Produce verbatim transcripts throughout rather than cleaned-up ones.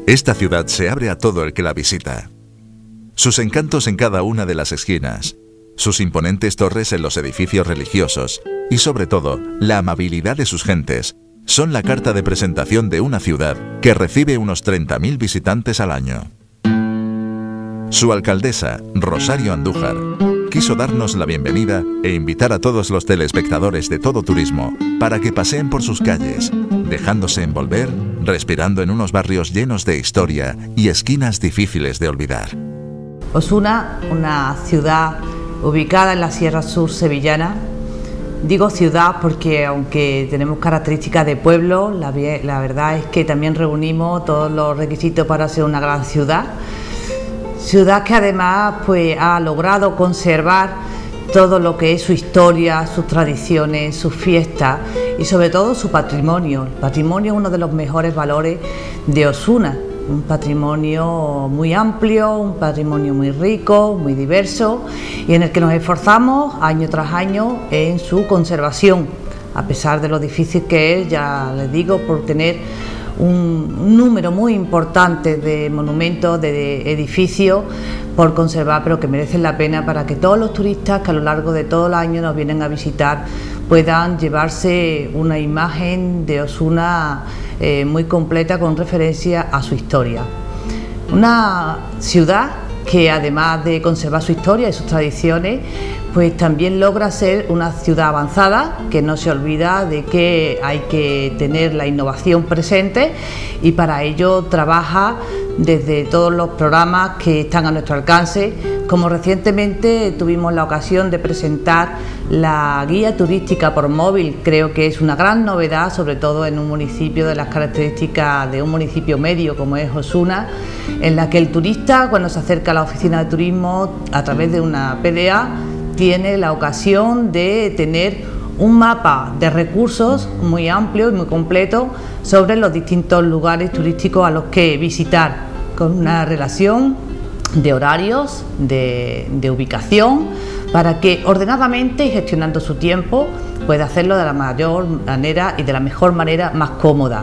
Esta ciudad se abre a todo el que la visita. Sus encantos en cada una de las esquinas, sus imponentes torres en los edificios religiosos y, sobre todo, la amabilidad de sus gentes son la carta de presentación de una ciudad que recibe unos treinta mil visitantes al año. Su alcaldesa, Rosario Andújar, quiso darnos la bienvenida e invitar a todos los telespectadores de Todo Turismo para que paseen por sus calles, dejándose envolver, respirando en unos barrios llenos de historia y esquinas difíciles de olvidar. Osuna, una ciudad ubicada en la Sierra Sur sevillana. Digo ciudad porque aunque tenemos características de pueblo, la, la verdad es que también reunimos todos los requisitos para ser una gran ciudad. Ciudad que además pues, ha logrado conservar todo lo que es su historia, sus tradiciones, sus fiestas y sobre todo su patrimonio. El patrimonio es uno de los mejores valores de Osuna, un patrimonio muy amplio, un patrimonio muy rico, muy diverso y en el que nos esforzamos año tras año en su conservación, a pesar de lo difícil que es, ya les digo, por tener un número muy importante de monumentos, de edificios por conservar, pero que merecen la pena para que todos los turistas que a lo largo de todo el año nos vienen a visitar puedan llevarse una imagen de Osuna eh, muy completa con referencia a su historia. Una ciudad que además de conservar su historia y sus tradiciones, pues también logra ser una ciudad avanzada, que no se olvida de que hay que tener la innovación presente y para ello trabaja desde todos los programas que están a nuestro alcance, como recientemente tuvimos la ocasión de presentar la guía turística por móvil. Creo que es una gran novedad, sobre todo en un municipio de las características de un municipio medio como es Osuna, en la que el turista cuando se acerca a la oficina de turismo a través de una P D A tiene la ocasión de tener un mapa de recursos muy amplio y muy completo sobre los distintos lugares turísticos a los que visitar, con una relación de horarios, de, de ubicación, para que ordenadamente y gestionando su tiempo pueda hacerlo de la mayor manera y de la mejor manera más cómoda.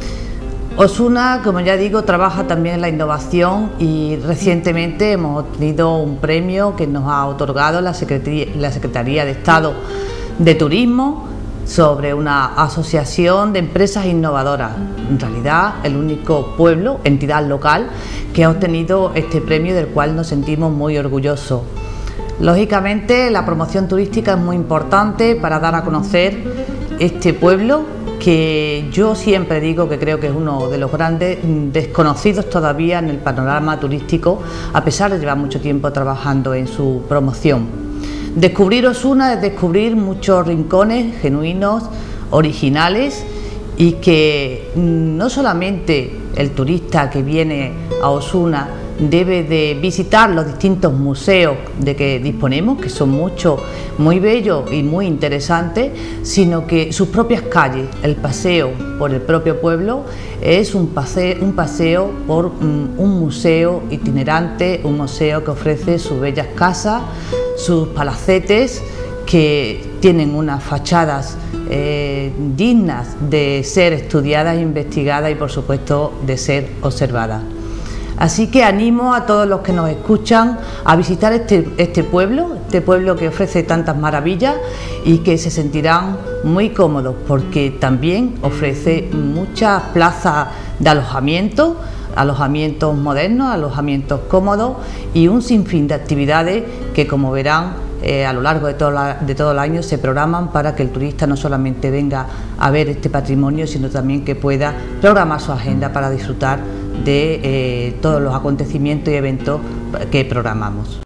Osuna, como ya digo, trabaja también en la innovación y recientemente hemos obtenido un premio que nos ha otorgado la Secretaría, la Secretaría de Estado de Turismo sobre una asociación de empresas innovadoras. En realidad, el único pueblo, entidad local, que ha obtenido este premio del cual nos sentimos muy orgullosos. Lógicamente, la promoción turística es muy importante para dar a conocer este pueblo, que yo siempre digo que creo que es uno de los grandes desconocidos todavía en el panorama turístico, a pesar de llevar mucho tiempo trabajando en su promoción. Descubrir Osuna es descubrir muchos rincones genuinos, originales y que no solamente el turista que viene a Osuna debe de visitar los distintos museos de que disponemos, que son muchos, muy bellos y muy interesantes, sino que sus propias calles, el paseo por el propio pueblo, es un paseo, un paseo por um, un museo itinerante, un museo que ofrece sus bellas casas, sus palacetes, que tienen unas fachadas eh, dignas de ser estudiadas, investigadas y por supuesto de ser observadas. Así que animo a todos los que nos escuchan a visitar este, este pueblo, este pueblo que ofrece tantas maravillas y que se sentirán muy cómodos porque también ofrece muchas plazas de alojamiento, alojamientos modernos, alojamientos cómodos y un sinfín de actividades que, como verán, eh, a lo largo de todo, la, de todo el año se programan para que el turista no solamente venga a ver este patrimonio, sino también que pueda programar su agenda para disfrutar de eh, todos los acontecimientos y eventos que programamos.